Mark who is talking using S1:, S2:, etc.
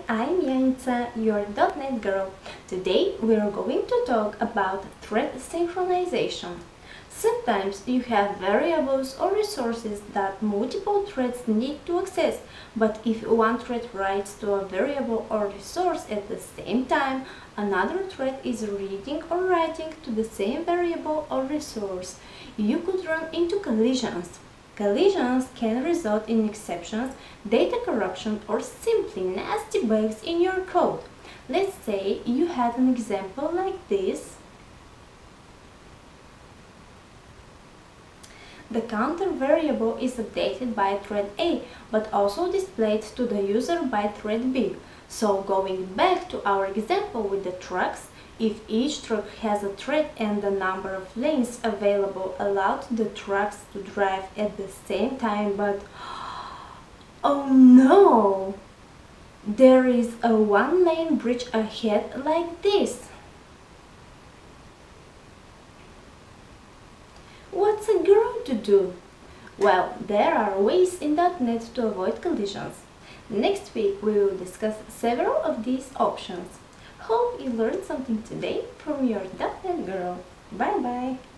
S1: I'm Yanica, your .NET girl. Today we are going to talk about thread synchronization. Sometimes you have variables or resources that multiple threads need to access, but if one thread writes to a variable or resource at the same time, another thread is reading or writing to the same variable or resource. You could run into collisions. Collisions can result in exceptions, data corruption, or simply nasty bugs in your code. Let's say you had an example like this. The counter variable is updated by thread A, but also displayed to the user by thread B. So going back to our example with the trucks, if each truck has a thread and the number of lanes available allowed the trucks to drive at the same time, but oh no! There is a one-lane bridge ahead like this. What's a girl to do? Well, there are ways in .NET to avoid collisions. Next week we will discuss several of these options. Hope you learned something today from your .NET girl. Bye bye!